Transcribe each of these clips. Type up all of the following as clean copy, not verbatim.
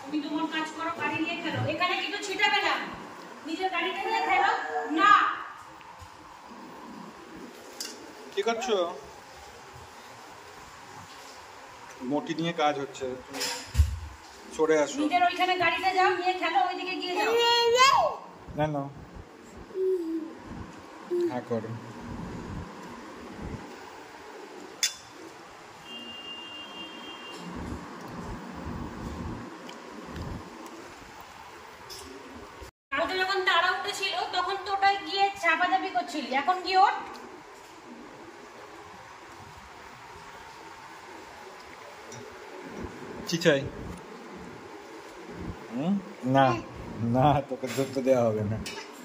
তুমি তোমার কাজ করো, গাড়ি নিয়ে খেলো। এখানে কিন্তু ছিটাবে না, নিজের গাড়িতে নিয়ে খেলো না। কি করছো? মোটি নিয়ে কাজ হচ্ছে, সরে আসো। নিজের ওইখানে গাড়িতে যাও, নিয়ে খেলো, ওইদিকে গিয়ে যাও। না না, হ্যাঁ করো। কালকে যখন তারা উঠেছিল তখন তো ওটাই গিয়ে চাপাচাপি করছিলি, এখন কি ওঠ। কি চাই? না না, তোকে ধরতে দেওয়া হবে না।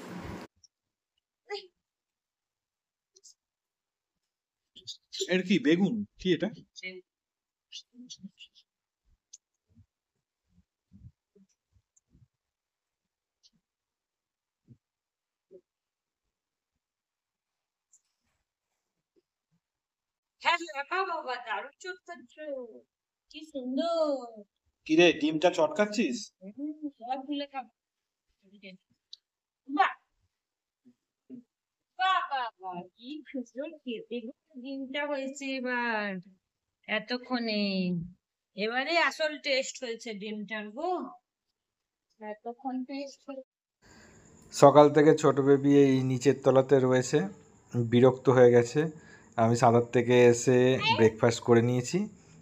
এর কি বেগুন? কি এটা? হ্যাঁ বাবা, দারুণ চটকাচ্ছো, কি সুন্দর। কি রে, ডিমটা চটকাচ্ছিস? সব ভুলে খাবো। বাহ বাহ বাহ বাহ, কি সুন্দর খেতে ডিমটা হয়েছে এবার, এতক্ষণে। এবারে আসল টেস্ট হয়েছে ডিমটার গো, এতক্ষণ টেস্ট। সকাল থেকে ছোট বেবি এই নিচের তলাতে রয়েছে, বিরক্ত হয়ে গেছে। আমি সাদার থেকে এসে ব্রেকফাস্ট করে নিয়েছি।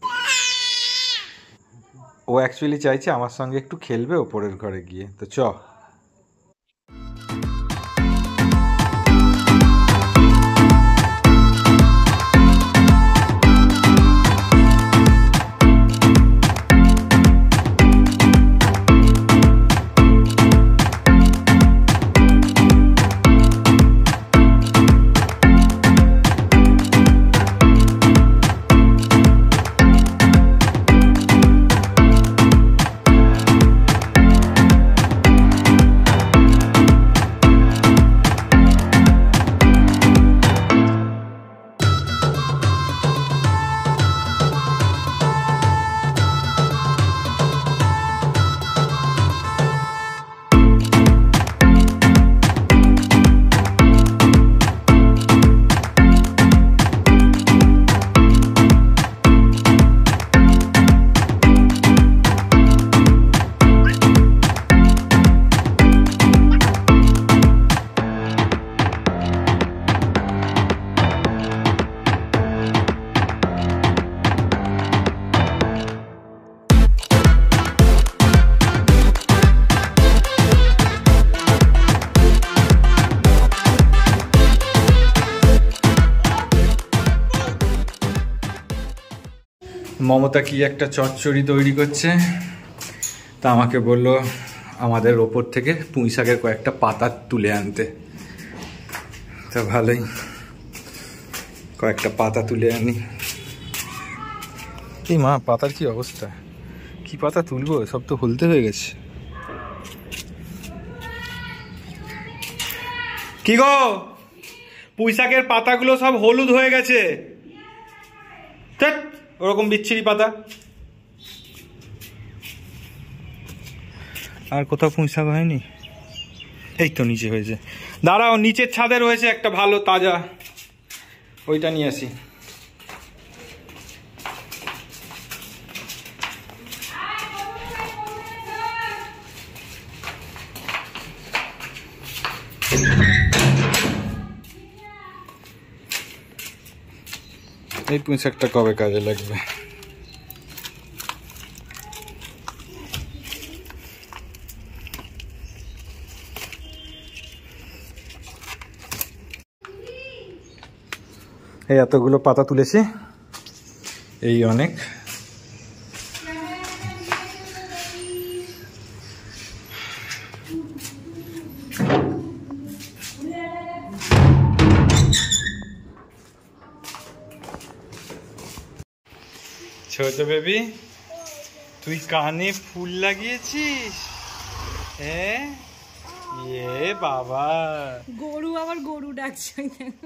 ও অ্যাকচুয়ালি চাইছে আমার সঙ্গে একটু খেলবে ওপরের ঘরে গিয়ে, তো চ। মমতা কি একটা চচ্চড়ি তৈরি করছে, তা আমাকে বললো আমাদের ওপর থেকে পুঁই শাকের কয়েকটা পাতা তুলে আনতে। তা ভালোই, কয়েকটা পাতা তুলে আনি। এই মা, পাতার কি অবস্থা, কি পাতা তুলবো, সব তো হলদে হয়ে গেছে। কি গো, পুঁই শাকের পাতাগুলো সব হলুদ হয়ে গেছে। ওরকম বিচ্ছিরি পাতা। আর কোথাও পুঁই শাক হয়নি? এই তো নিচে হয়েছে, দাঁড়াও, নিচের ছাদে রয়েছে একটা ভালো তাজা, ওইটা নিয়ে আসি। এই পুঁই শাকটা কবে কাজে লাগবে? এই এতগুলো পাতা তুলেছি, এই অনেক। ছোট বেবি, তুই কানে ফুল লাগিয়েছিস? হ্যাঁ, এ বাবা, গরু আবার গরু ডাকছে।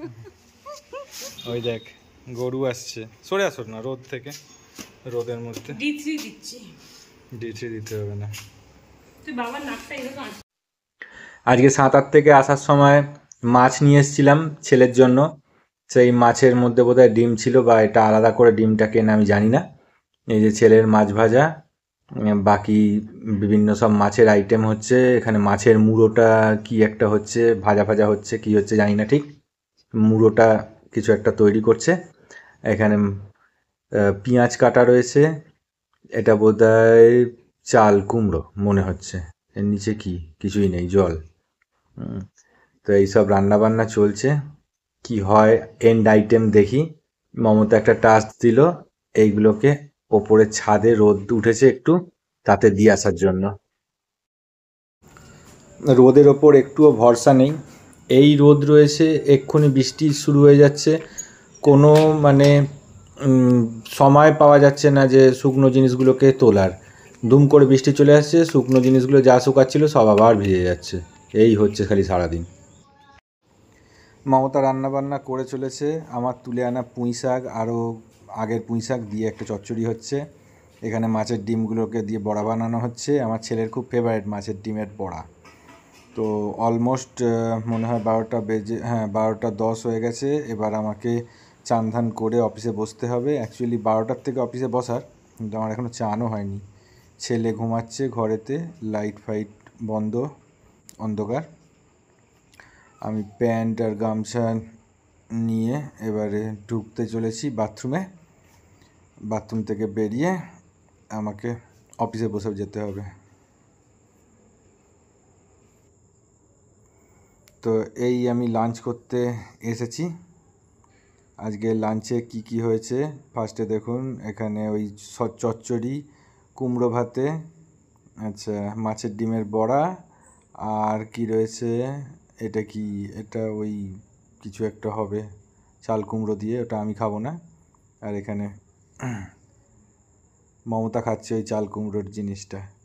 ওই দেখ গরু আসছে, সরে আসো না রোদ থেকে, রোদের মধ্যে D3 দিচ্ছি। দিতে হবে না। তুই বাবার নাকটা এরকম আজকে সাঁতার থেকে আসার সময় মাছ নিয়ে এসেছিলাম ছেলের জন্য। সেই মাছের মধ্যে বোধহয় ডিম ছিল, বা এটা আলাদা করে ডিমটা কেন আমি জানি না। এই যে ছেলের মাছ ভাজা, বাকি বিভিন্ন সব মাছের আইটেম হচ্ছে এখানে। মাছের মুড়োটা কি একটা হচ্ছে, ভাজা ভাজা হচ্ছে, কি হচ্ছে জানি না ঠিক। মুড়োটা কিছু একটা তৈরি করছে এখানে। পেঁয়াজ কাটা রয়েছে, এটা বোধহয় চাল কুমড়ো মনে হচ্ছে। এর নিচে কি কিছুই নেই, জল। তো এইসব রান্নাবান্না চলছে, কি হয় এন্ড আইটেম দেখি। মমতা একটা টাস্ক দিল এইগুলোকে ওপরে ছাদে রোদ উঠেছে একটু, তাতে দিয়ে আসার জন্য। রোদের ওপর একটুও ভরসা নেই। এই রোদ রয়েছে, এক্ষুনি বৃষ্টি শুরু হয়ে যাচ্ছে। কোনো মানে সময় পাওয়া যাচ্ছে না যে শুকনো জিনিসগুলোকে তোলার। দুম করে বৃষ্টি চলে আসছে, শুকনো জিনিসগুলো যা শুকাচ্ছিল সব আবার ভিজে যাচ্ছে। এই হচ্ছে খালি সারাদিন। মমতা রান্নাবান্না করে চলেছে। আমার তুলে আনা পুঁই শাক, আরও আগের পুঁই শাক দিয়ে একটা চচ্চড়ি হচ্ছে। এখানে মাছের ডিমগুলোকে দিয়ে বড়া বানানো হচ্ছে। আমার ছেলের খুব ফেভারিট মাছের ডিমের বড়া। তো অলমোস্ট মনে হয় 12টা বেজে, হ্যাঁ 12টা 10 হয়ে গেছে। এবার আমাকে চান ধান করে অফিসে বসতে হবে। অ্যাকচুয়ালি 12টার থেকে অফিসে বসার, কিন্তু আমার এখনও চানও হয়নি। ছেলে ঘুমাচ্ছে ঘরেতে, লাইট ফাইট বন্ধ, অন্ধকার। আমি প্যান্ট আর গামছা নিয়ে এবারে ঢুকতে চলেছি বাথরুমে। বাথরুম থেকে বেরিয়ে আমাকে অফিসে বসে যেতে হবে। তো এই আমি লাঞ্চ করতে এসেছি। আজকে লাঞ্চে কি কি হয়েছে ফার্স্টে দেখুন। এখানে ওই চচ্চড়ি, কুমড়ো ভাতে, আচ্ছা মাছের ডিমের বড়া, আর কি রয়েছে এটা কি, এটা ওই কিছু একটা হবে চাল কুমড়ো দিয়ে, ওটা আমি খাবো না। আর এখানে মমতা খাচ্ছে ওই চাল কুমড়োর জিনিসটা।